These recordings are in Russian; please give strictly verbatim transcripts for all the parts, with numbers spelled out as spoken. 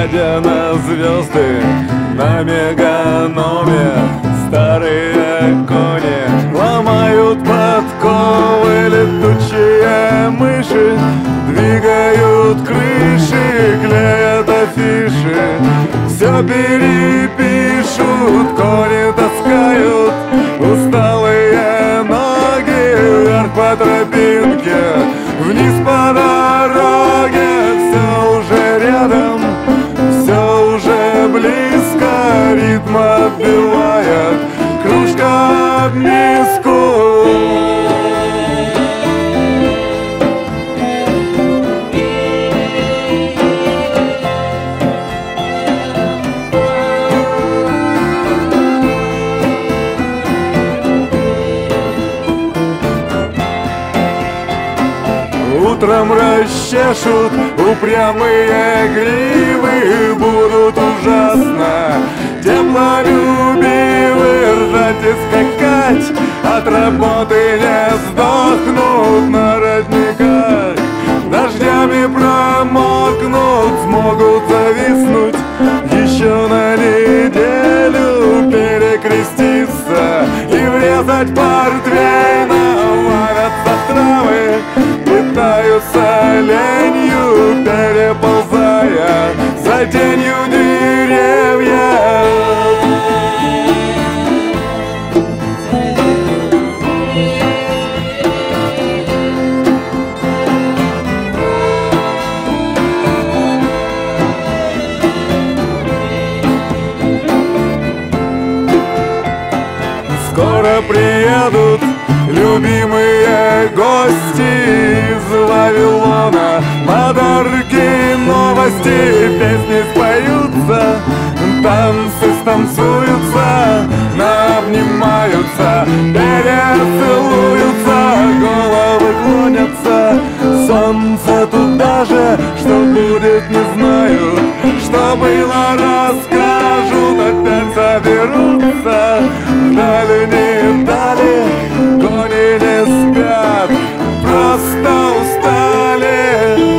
глядя на звезды на меганоме. Старые кони ломают подковы, летучие мыши двигают крыши, клеят афиши, все перепишут, кони таскают усталые ноги вверх по тропинке, вниз по дороге. Все уже рядом, все уже близко, ритм отбивает кружка об миску. Утром расчешут упрямые гривы, будут ужасно теплолюбивы, ржать и скакать, от работы не сдохнут на родниках, дождями промокнут, смогут зависнуть еще на неделю, перекреститься и врезать портвейном. Ловятся травы, питаются ленью, переползая за тенью деревьев. Скоро приедут любимые гости из Вавилона, подарки, новости, песни споются, танцы станцуются, наобнимаются, перецелуются, головы клонятся. Солнце туда же, что будет, не знаю, что было, расскажут, опять соберутся в дальние дали. Кони не спят, просто устали.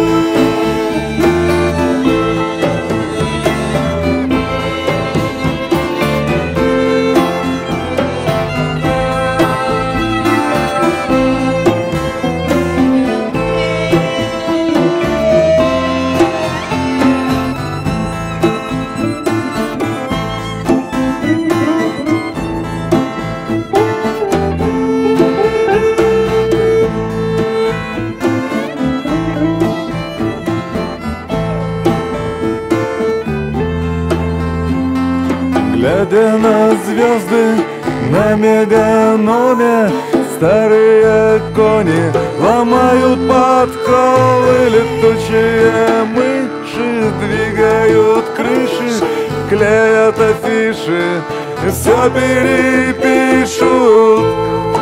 Глядя на звезды на меганоме, старые кони ломают подковы, летучие мыши двигают крыши, клеят афиши, все перепишут.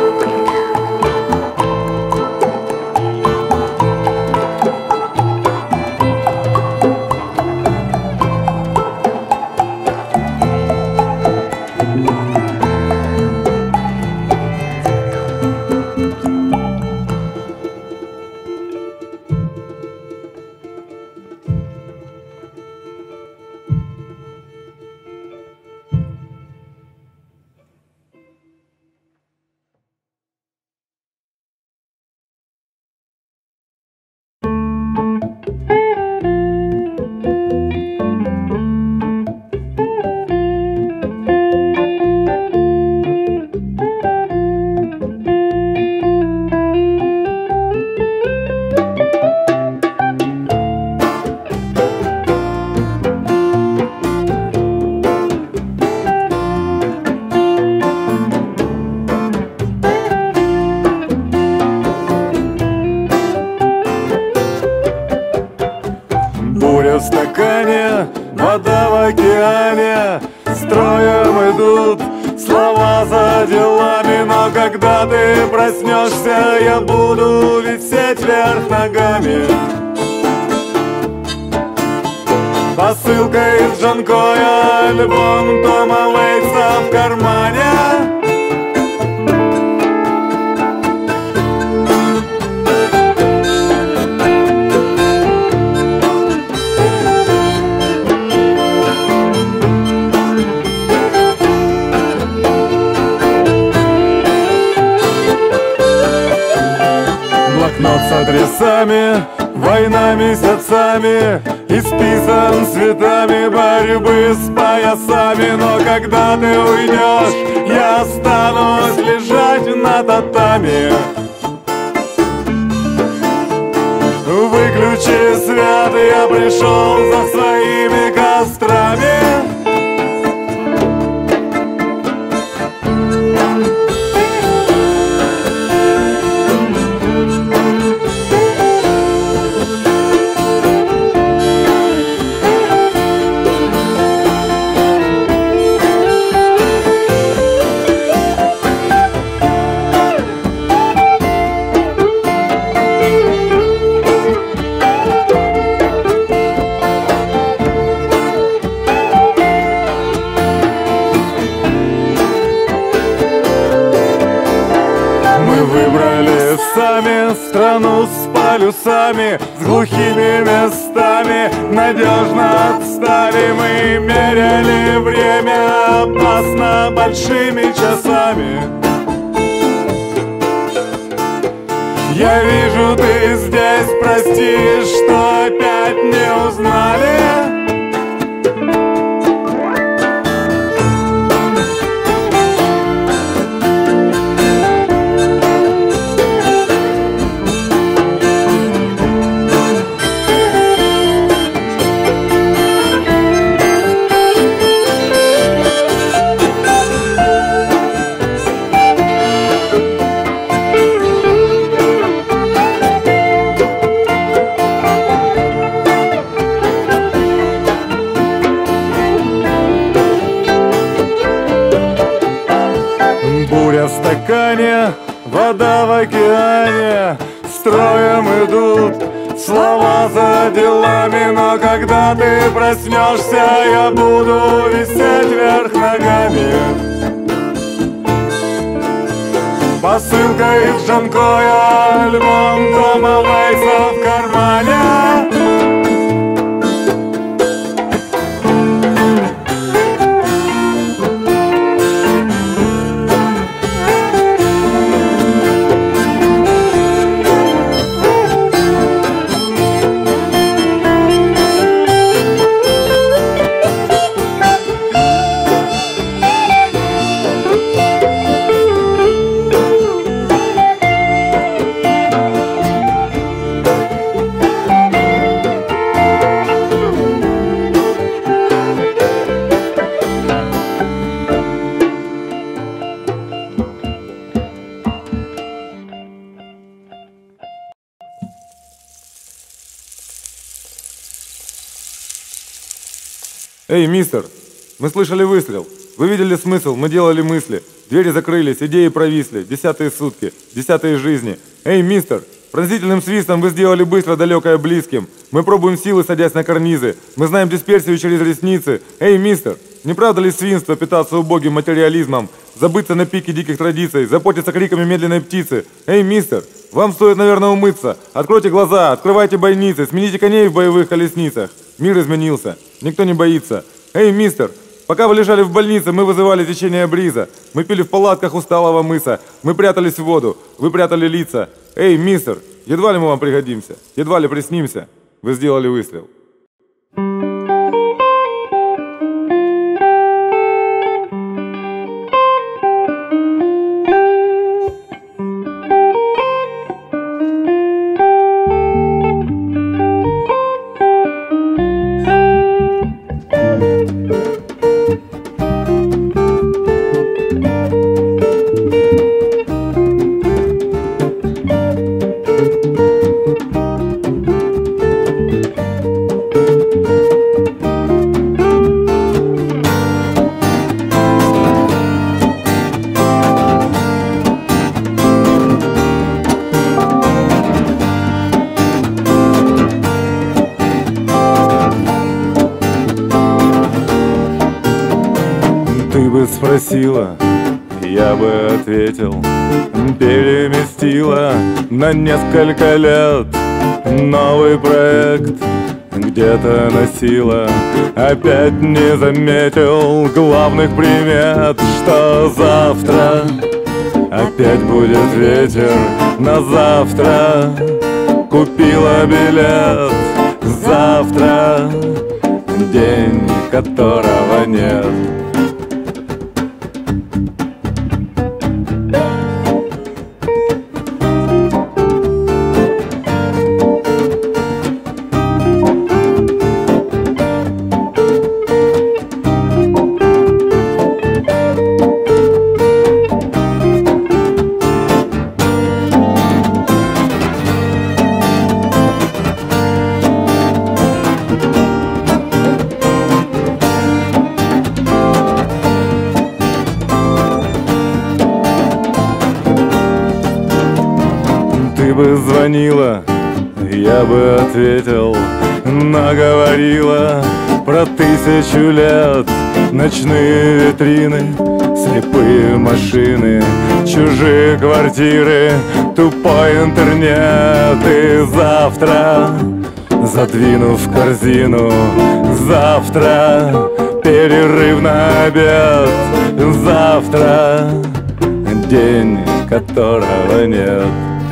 Буря в стакане, вода в океане, строем идут слова за делами. Но когда ты проснешься, я буду висеть вверх ногами. Посылка из Джанкоя, альбом Тома Уэйтса в кармане. блокнот с адресами, война месяцами, исписан цветами борьбы с поясами. Но когда ты уйдешь, я останусь лежать на татами. Выключи свет, я пришел за своими кострами. Сами страну с полюсами, с глухими местами, надежно отстали. Мы меряли время опасно большими часами. Я вижу, ты здесь, прости, что опять не узнали. Буря в стакане, вода в океане, строем идут слова за делами. Но когда ты проснешься, я буду висеть вверх ногами. Посылка из Джанкоя, альбом Тома Уэйтса в кармане. Эй, мистер, мы слышали выстрел. Вы видели смысл, мы делали мысли. Двери закрылись, идеи провисли. Десятые сутки, десятые жизни. Эй, мистер, пронзительным свистом вы сделали быстро далекое близким. Мы пробуем силы, садясь на карнизы. Мы знаем дисперсию через ресницы. Эй, мистер, не правда ли свинство питаться убогим материализмом? Забыться на пике диких традиций, заботиться криками медленной птицы. Эй, мистер, вам стоит, наверное, умыться. Откройте глаза, открывайте бойницы, смените коней в боевых колесницах. Мир изменился, никто не боится. Эй, мистер, пока вы лежали в больнице, мы вызывали течение бриза. Мы пили в палатках усталого мыса. Мы прятались в воду, вы прятали лица. Эй, мистер, едва ли мы вам пригодимся, едва ли приснимся. Вы сделали выстрел. Спросила, я бы ответил, переместила на несколько лет новый проект. Где-то носила, опять не заметил главных примет, что завтра опять будет ветер на завтра. Купила билет завтра, день которого нет. Ты бы звонила, я бы ответил, наговорила про тысячу лет. Ночные витрины, слепые машины, чужие квартиры, тупой интернет. И завтра, задвинув корзину, завтра перерыв на обед. Завтра день, которого нет.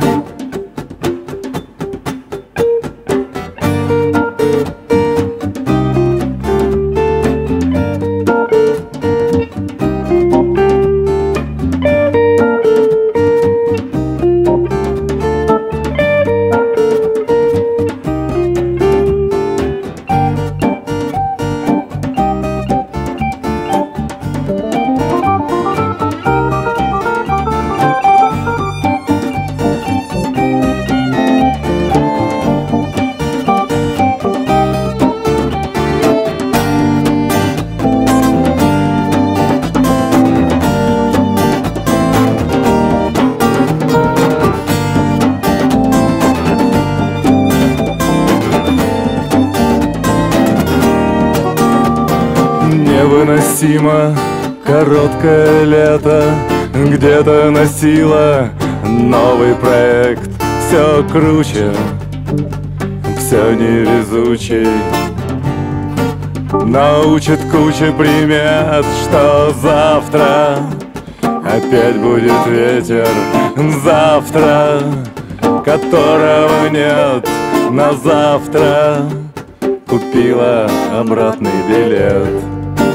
Невыносимо короткое лето, где-то носила новый проект. Все круче, все невезучий, научит куча примет, что завтра опять будет ветер. Завтра, которого нет. На завтра купила обратный билет.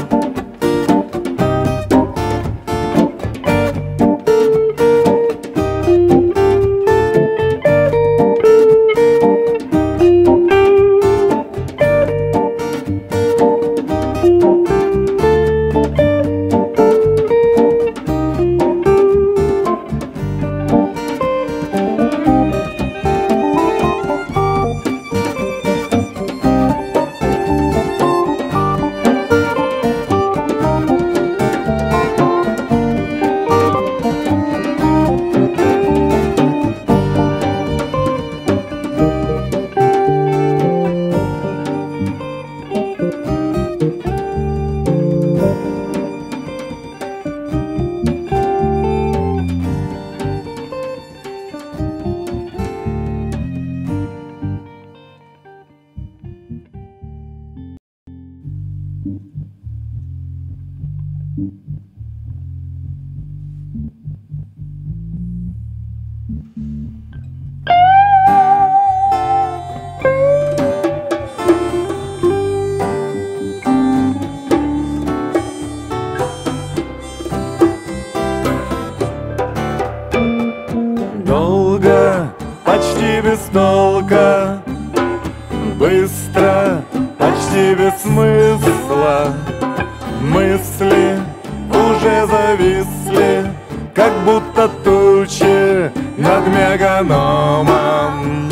Долго, почти без толка, быстро, почти без смысла. Мысли уже зависли, как будто тучи над меганомом.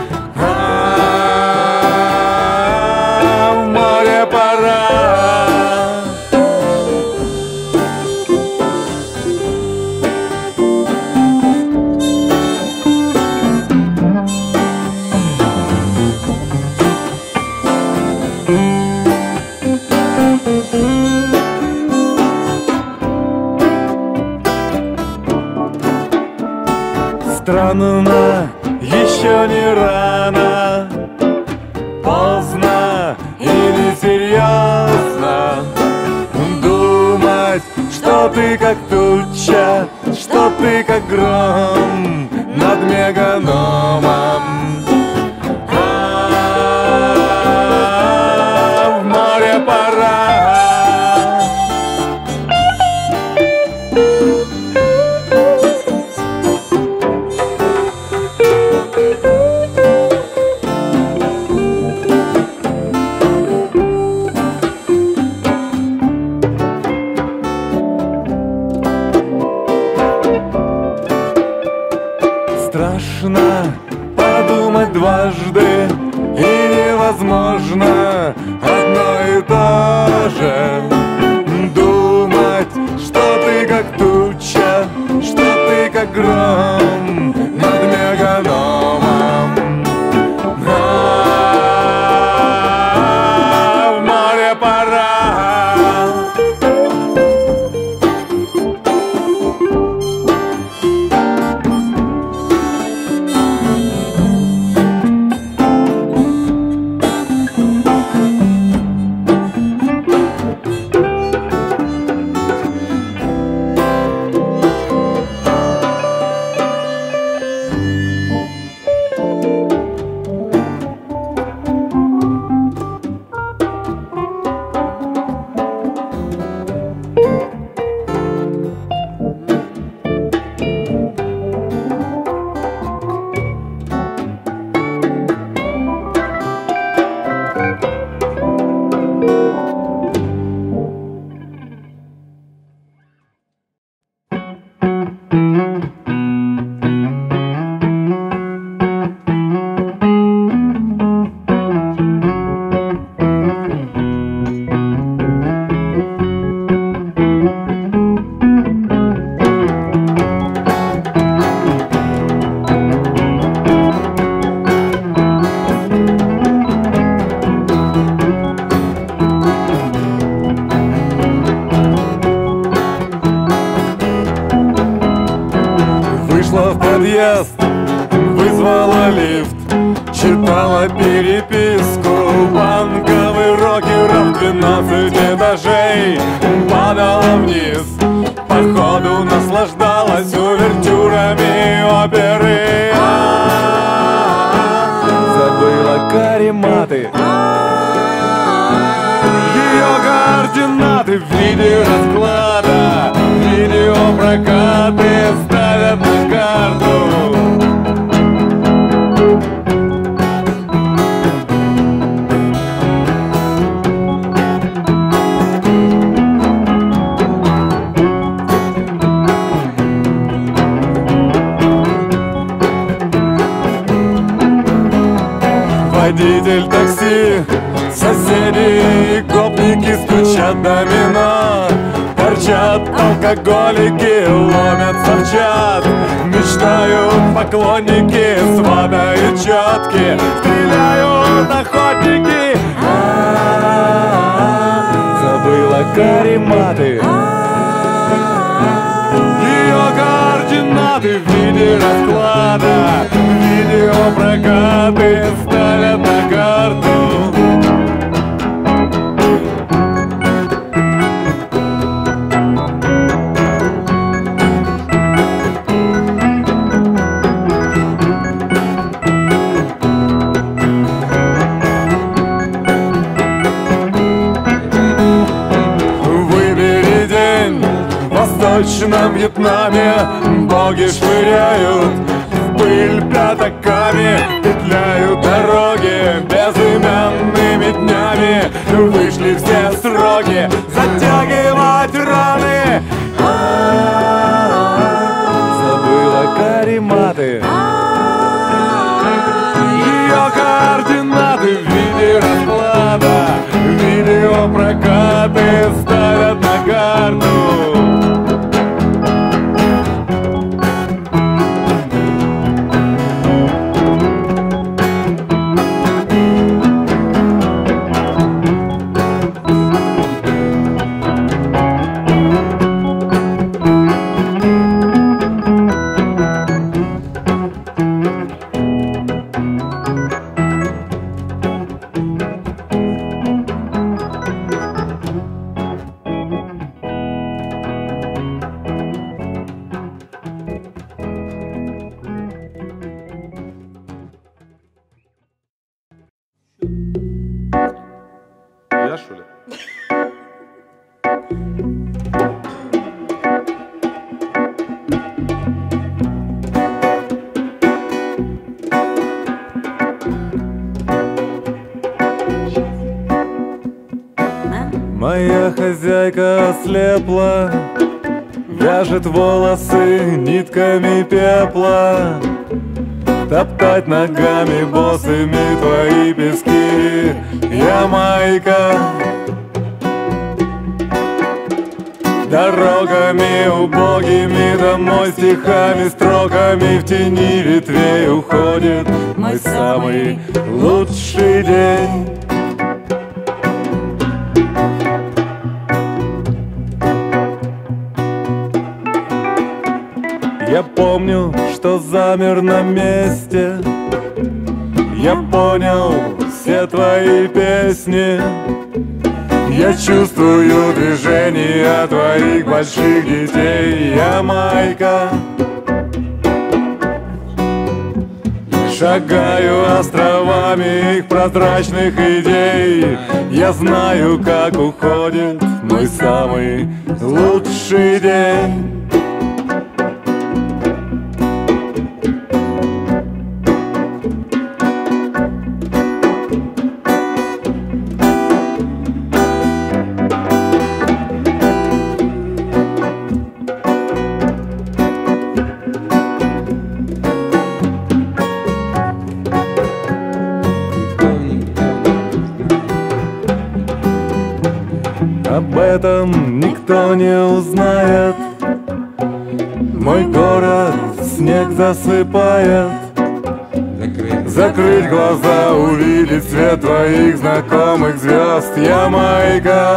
А, в море пора. Странно, еще не рано, поздно или серьезно думать, что ты как туча, что ты ты как гром над меганом. А в море пора. Страшно подумать дважды, и невозможно одно и то же. Думать, что ты как туча, что ты как гром над меганом. А в море пора. Вышла в подъезд, вызвала лифт, читала переписку банковый рокеров, двенадцать этажей падала вниз. Походу наслаждалась увертюрами оперы. Забыла карематы, ее координаты в виде расклада. Видеопрокаты ставят на карту. Водитель такси, соседи и гопники стучат домино. Торчат алкоголики, ломятся в чат. Мечтают поклонники, свада и четки. Стреляют охотники. Забыла карематы, ее координаты в виде расклада. Видеопрокаты ставят на карту. В Восточном Вьетнаме боги швыряют в пыль пятаками, петляют дороги безымянными днями. Вышли все сроки затягивать раны. Забыла карематы, ее координаты в виде расклада. Видеопрокаты ставят на карту. Я, что ли? Моя хозяйка ослепла, вяжет волосы нитками пепла, топтать ногами босыми твои пески, Ямайка. Дорогами убогими домой, стихами, строками в тени ветвей уходит мой самый лучший день. Я помню, что замер на месте, я понял все твои песни, я чувствую движение твоих больших детей, Ямайка. Шагаю островами их прозрачных идей, я знаю, как уходит мой самый лучший день. Об этом никто не узнает, мой город снег засыпает. Закрыть глаза, увидеть свет твоих знакомых звезд, Ямайка.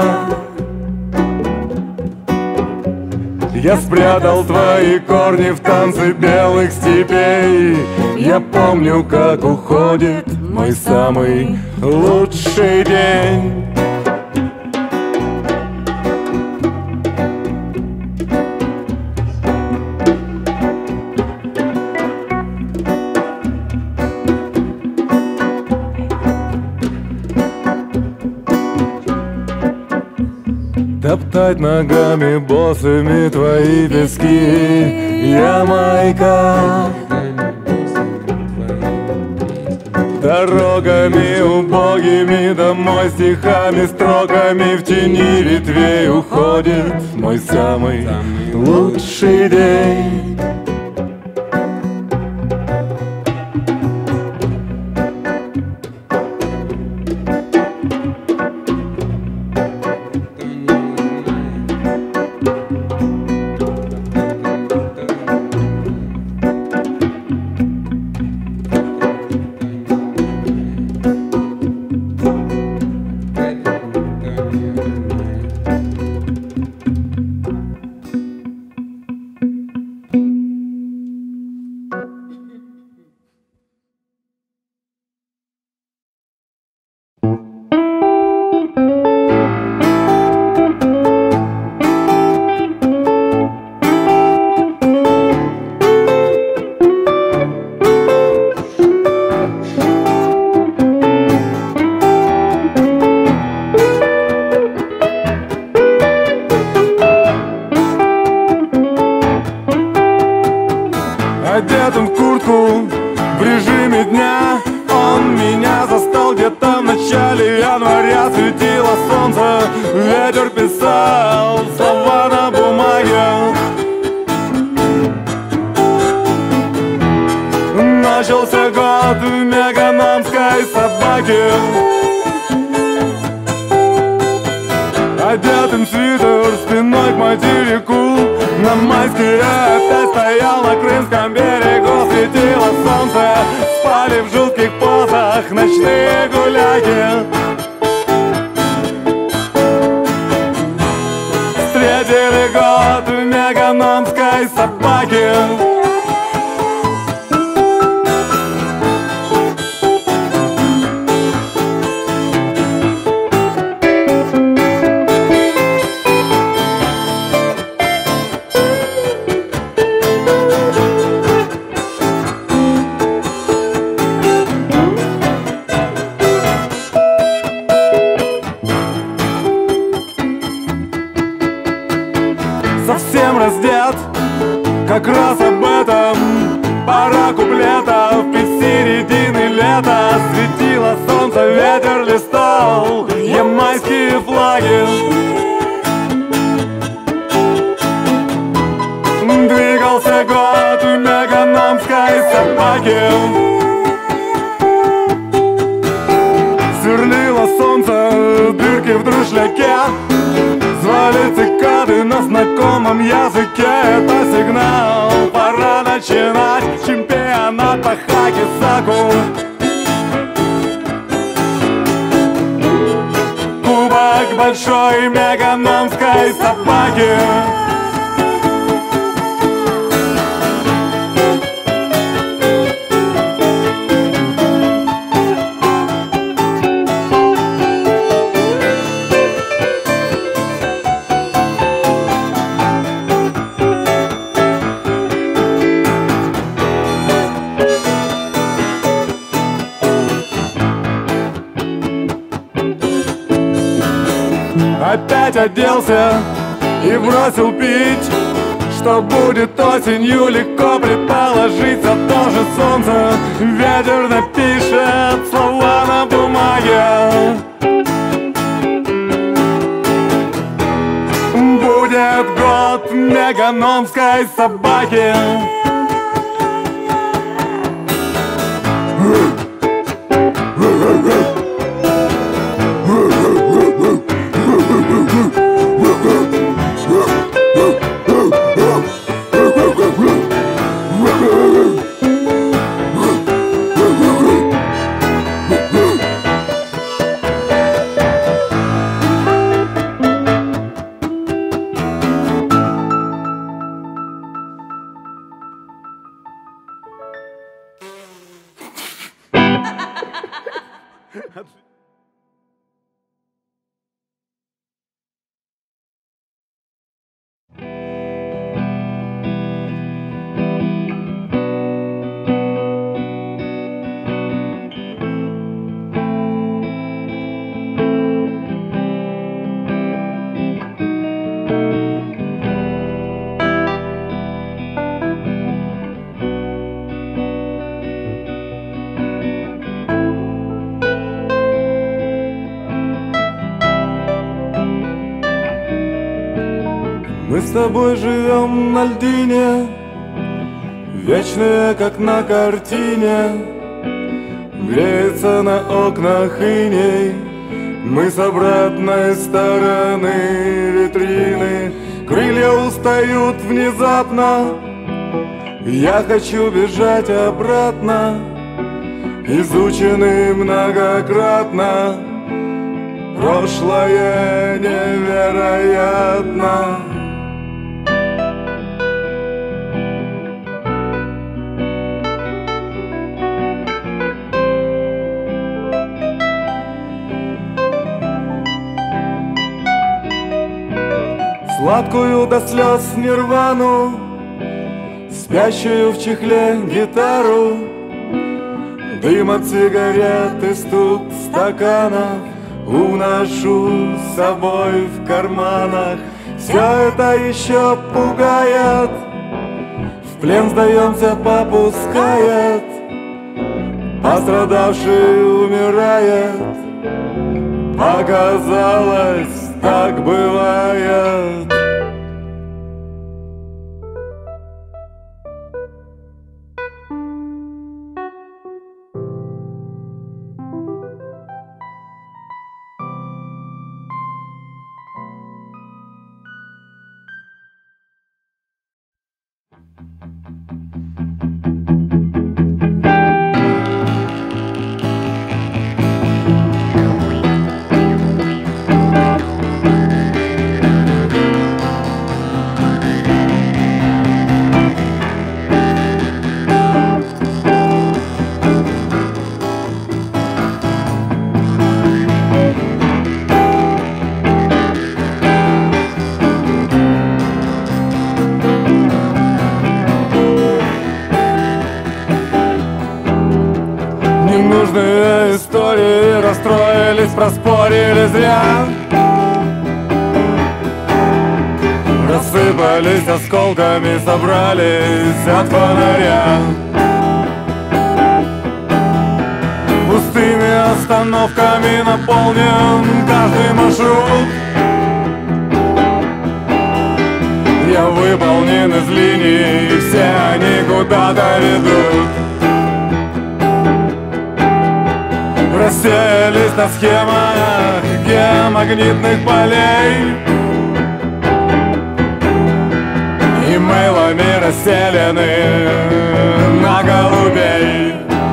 Я спрятал твои корни в танце белых степей, я помню, как уходит мой самый лучший день. Топтать ногами босыми твои пески, Ямайка. Дорогами убогими домой, стихами, строками в тени ветвей уходит мой самый лучший день. Одетым в куртку в режиме дня, он меня застал где-то в начале января. Светило солнце, ветер писал слова на бумаге. Начался год в меганомской собаке. Одетым в свитер спиной к материку, на майске я опять стоял на крымском берегу. Светило солнце, спали в жутких позах ночные гуляки. Встретили год в меганомской собаке. знакомом языке это сигнал. Пора начинать чемпионат по хаки-саку. Кубок большой меганомской собаки. Опять оделся и бросил пить. Что будет осенью, легко предположить. За то же солнце ветер напишет слова на бумаге. Будет год меганомской собаки. Мы с тобой живем на льдине, вечные, как на картине. Греется на окнах иней. Мы с обратной стороны витрины. Крылья устают внезапно. Я хочу бежать обратно, изученный многократно. Прошлое невероятно. Сладкую до слез нирвану, спящую в чехле гитару, дым от сигарет и стук стаканов уношу с собой в карманах. Все это еще пугает, в плен сдаемся, попускает. Пострадавший умирает, показалось, так бывает. Ненужные истории расстроились, проспорили зря. Рассыпались осколками, собрались от фонаря. Пустыми остановками наполнен каждый маршрут. Я выполнен из линий, все они куда-то ведут. Расселись на схемах геомагнитных полей. мылами расстелены на голубей,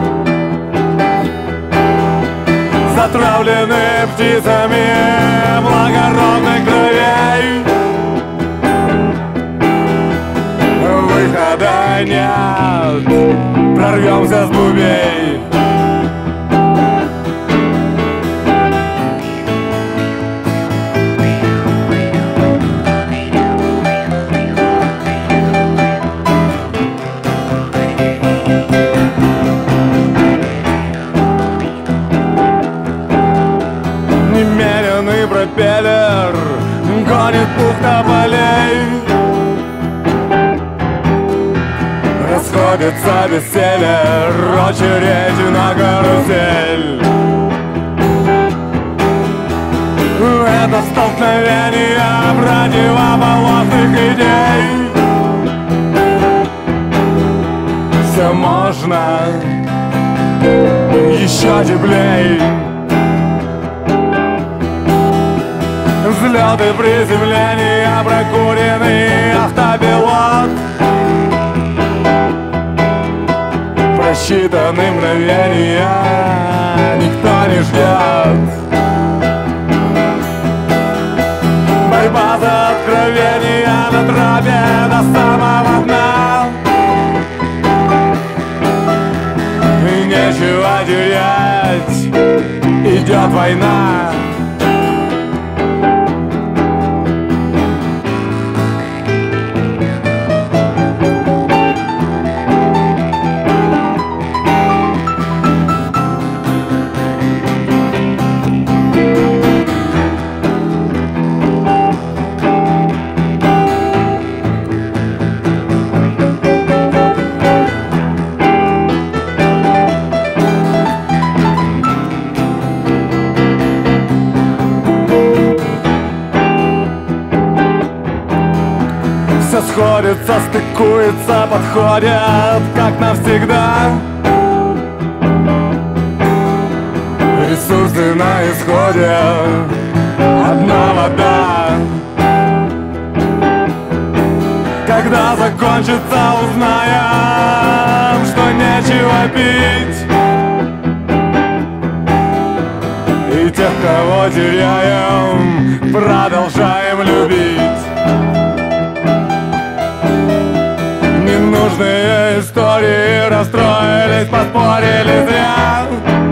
затравлены птицами благородных кровей. Выхода нет, прорвемся с бубей. Немеренный пропеллер гонит пух тополей, расходится бестселлер, очередь на карусель. Это столкновение противоположных идей. Все можно еще теплей. Взлеты, приземления, прокуренный автопилот, просчитаны мгновения, никто не ждет. Борьба за откровения на тропе до самого дна. И нечего терять, идет война. Все сходится, стыкуется, подходят, как навсегда. Ресурсы на исходе, одна вода. Когда закончится, узнаем, что нечего пить. И тех, кого теряем, продолжаем любить. Ненужные истории расстроились, поспорили зря.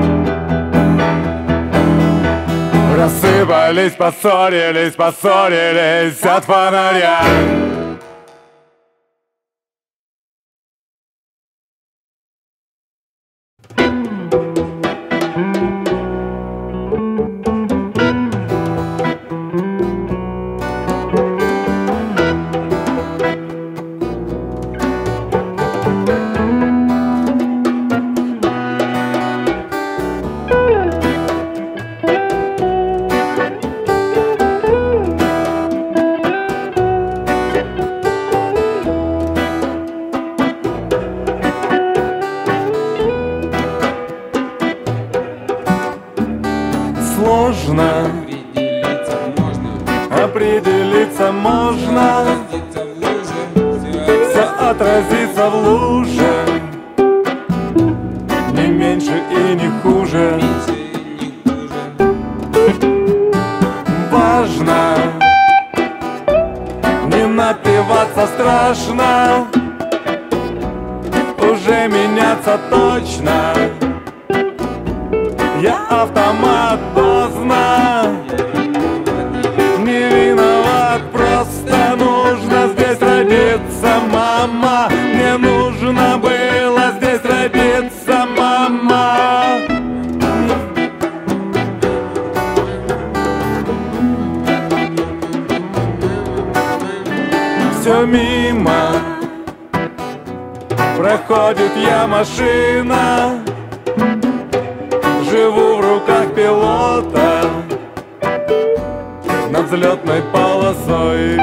Рассыпались, поссорились, поссорились от фонаря. Сложно определиться можно, все отразится в луже, не меньше и не хуже. Важно не напиваться страшно, уже меняться точно. Я автомат поздно, не виноват, просто нужно здесь родиться, мама. Мне нужно было здесь родиться, мама. Все мимо проходит я машина, живу в руках пилота над взлетной полосой.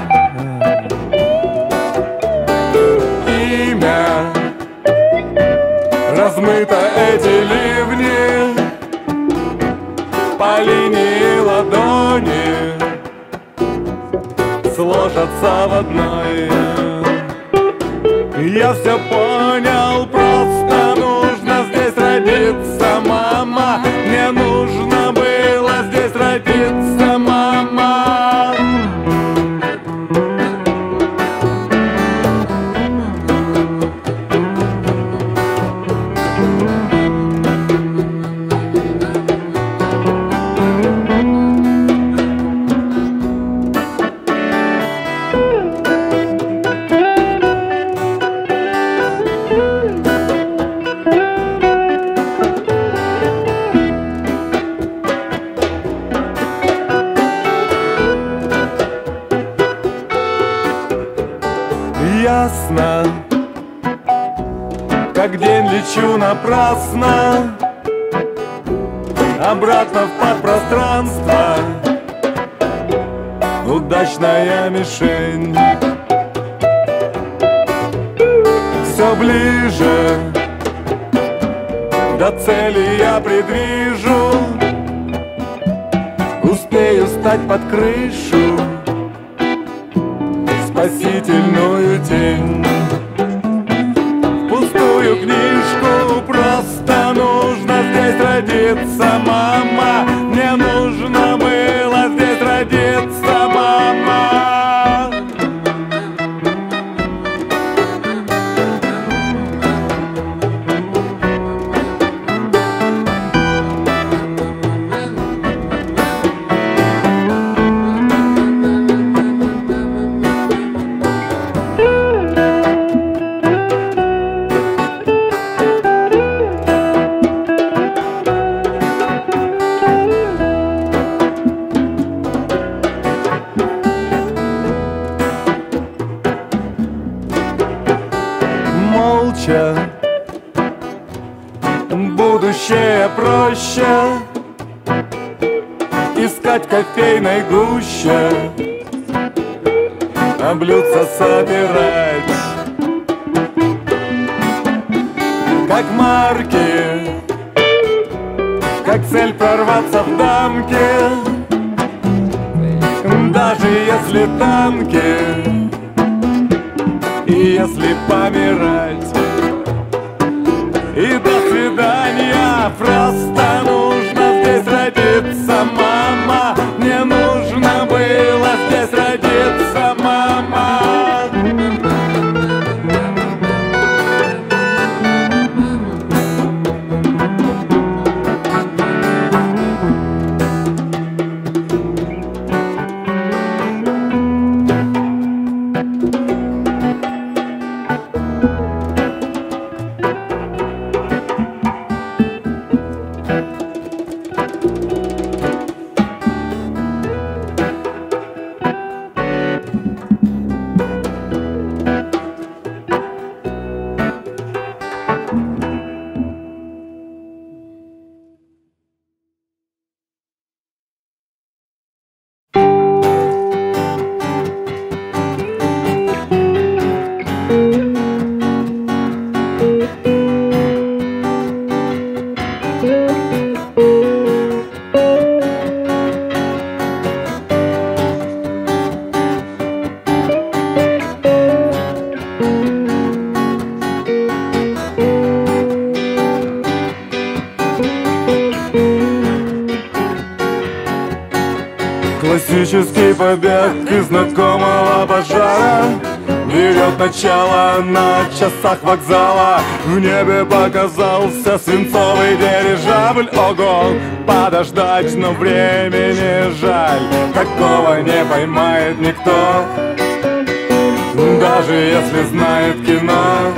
Имя размыто, эти ливни по линии ладони сложатся в одной. Я все понял, просто нужно здесь родиться, мама. Мне нужно было здесь родиться, мама. Ясно, как день лечу напрасно, обратно в подпространство. Удачная мишень. Все ближе, до цели я предвижу. Успею стать под крышу, спасительную тень. В пустую книжку просто нужно здесь родиться, мама. Мне нужно было здесь родиться, мама. Молча, будущее проще, искать в кофейной гуще, а блюдца собирать, как марки, как цель прорваться в дамке, даже если танки. И если помирать, и до свидания, просто нужно здесь родиться, мама. Мне нужно было здесь родиться, мама. Классический побег из знакомого пожара берет начало на часах вокзала. В небе показался свинцовый дирижабль. Ого, подождать, но времени жаль. Такого не поймает никто, даже если знает кино.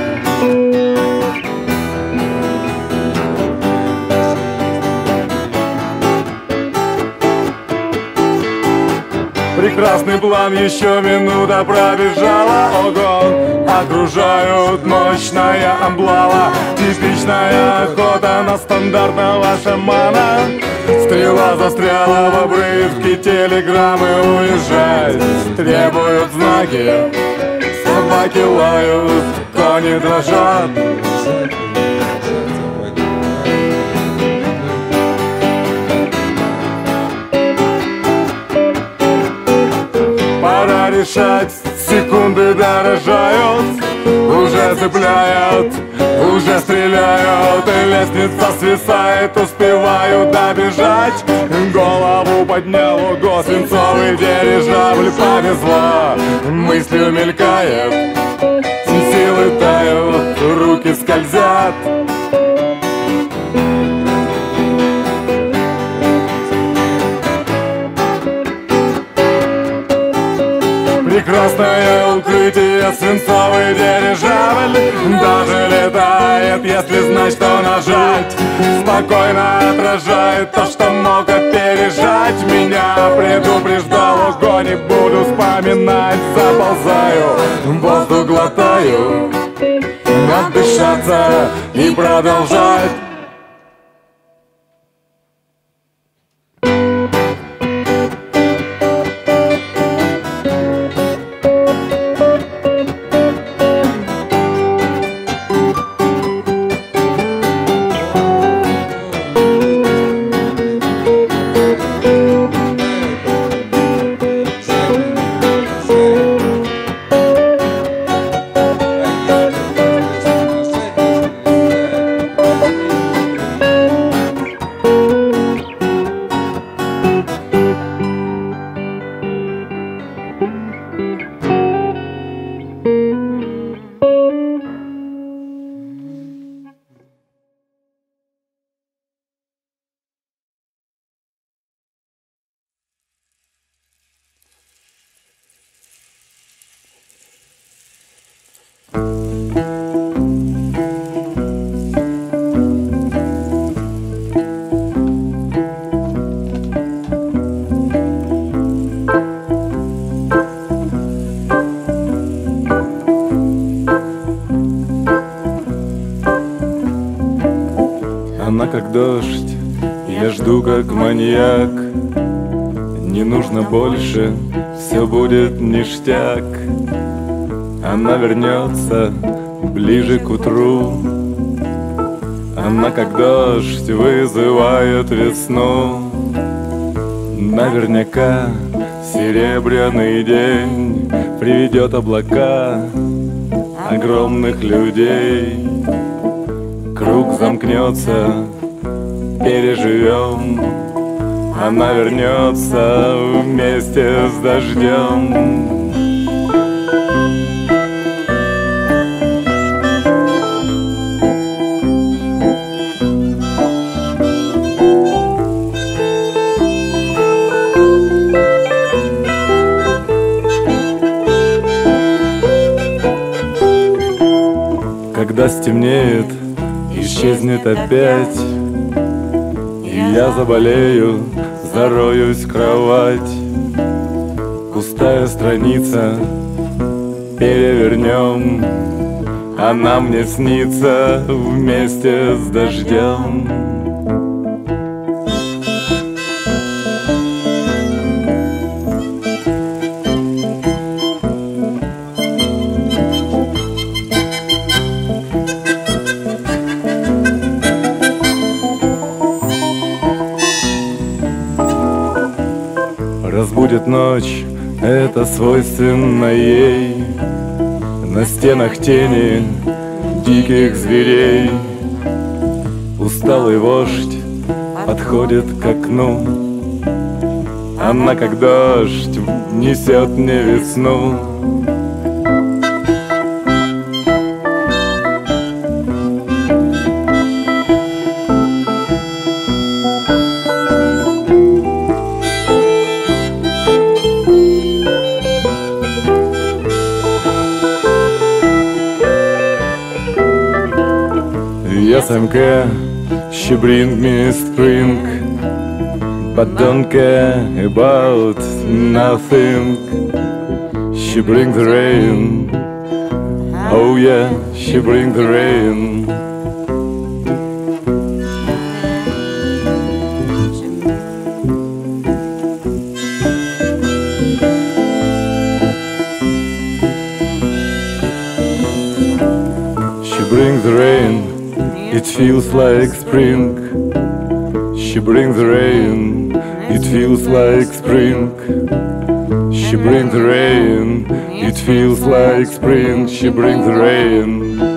Прекрасный план, еще минута пробежала. Ого, окружают мощная амблала. Типичная охота на стандартного шамана. Стрела застряла в обрывке, телеграммы уезжать требуют знаки. Собаки лают, кони дрожат. Пора решать, секунды дорожают. Уже уже цепляют, уже стреляют, и лестница свисает, успеваю добежать. Голову поднял, ого, свинцовый дирижабль, повезло, мыслью мелькает, силы тают, руки скользят. Прекрасное укрытие, свинцовый дирижабль даже летает, если знать, что нажать. Спокойно отражает то, что мог опережать. Меня предупреждал, ого, не буду вспоминать. Заползаю, воздух глотаю, отдышаться и продолжать. Она как дождь, я жду как маньяк. Не нужно больше, все будет ништяк. Она вернется ближе к утру. Она как дождь вызывает весну. Наверняка серебряный день приведет облака огромных людей. Круг замкнется, переживем. Она вернется вместе с дождем. Когда стемнеет, исчезнет опять, и я заболею, зароюсь в кровать. Пустая страница, перевернем. Она мне снится вместе с дождем. Разбудит ночь, это свойственно ей. На стенах тени диких зверей. Усталый вождь подходит к окну. Она как дождь несет мне весну. Yes, I'm care, she bring me spring, but don't care about nothing. She bring the rain, oh yeah, she bring the rain. She brings the rain. It feels like spring. She brings the rain. It feels like spring. She She brings the rain, it feels like spring. She brings the rain.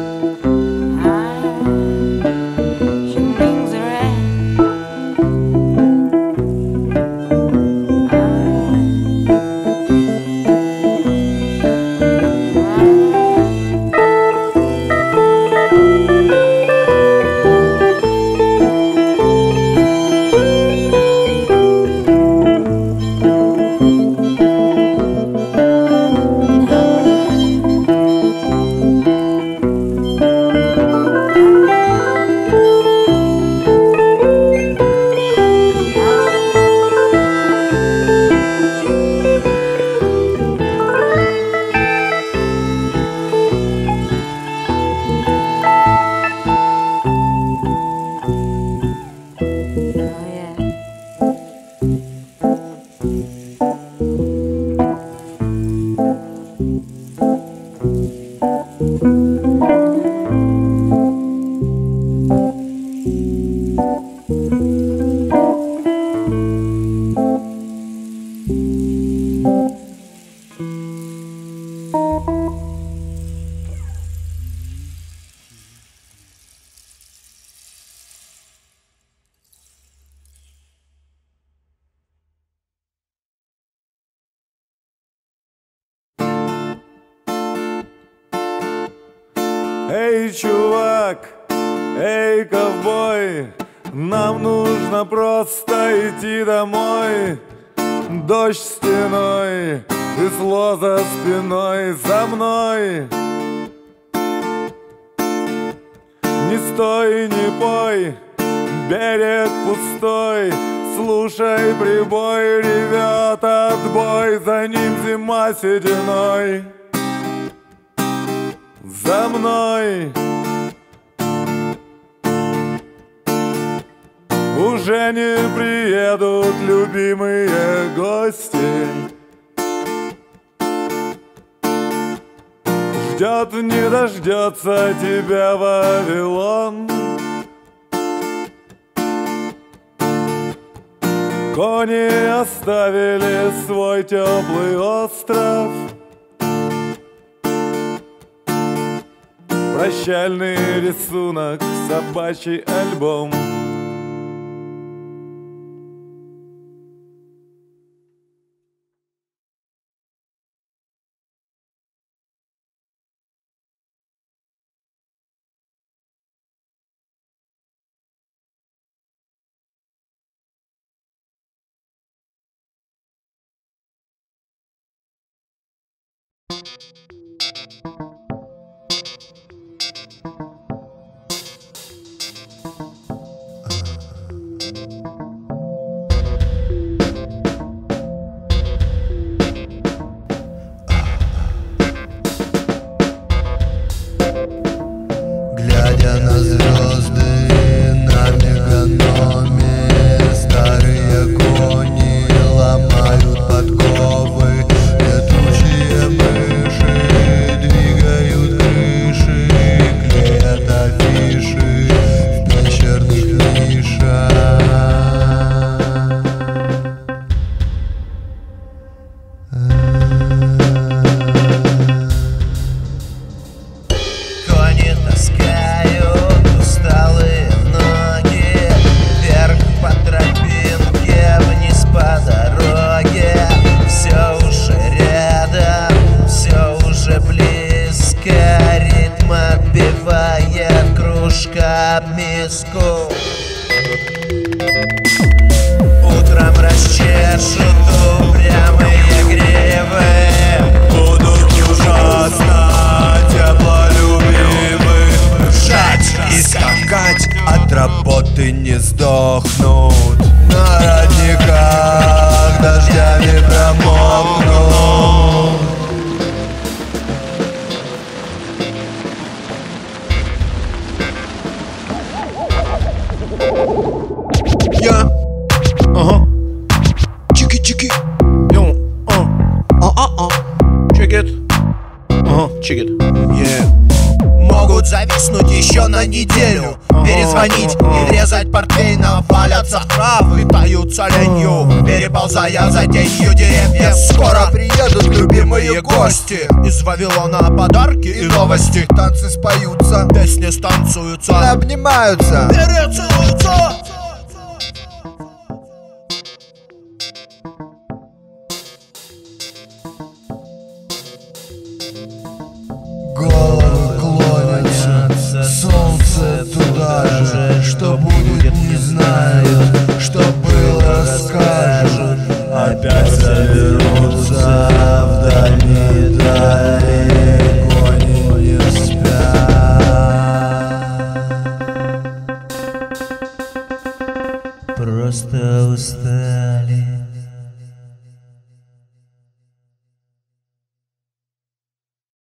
Эй, чувак, эй, ковбой, нам нужно просто идти домой. Дождь стеной, весло за спиной, за мной. Не стой, не пой, берег пустой. Слушай, прибой ревет отбой, за ним зима сединой. За мной уже не приедут любимые гости. Ждет, не дождется тебя Вавилон. Кони оставили свой теплый остров. Прощальный рисунок, собачий альбом. Глядя на звезды на меганоме, старые кони ломают подковы, летучие мыши двигают крыши, клеят афиши в пещерных нишах. Кони таскают усталые ноги вверх по тропинке, вниз по дороге. Все уже рядом, все уже близко, ритм отбивает кружка об миску. Утром расчешут упрямые гривы, будут ужасно теплолюбивы. Ржать и скакать, от работы не сдохнут, на родниках дождями промокнут. Я Ага Чики-чики Йо А А-а-а Check it Ага Check it Yeah. Могут зависнуть еще на неделю, перезвонить и резать портвейном. Валятся травы, питаются ленью, переползая за тенью деревьев. Скоро приедут любимые гости из Вавилона, подарки и новости. Танцы споются, песни станцуются, обнимаются, перецелуются.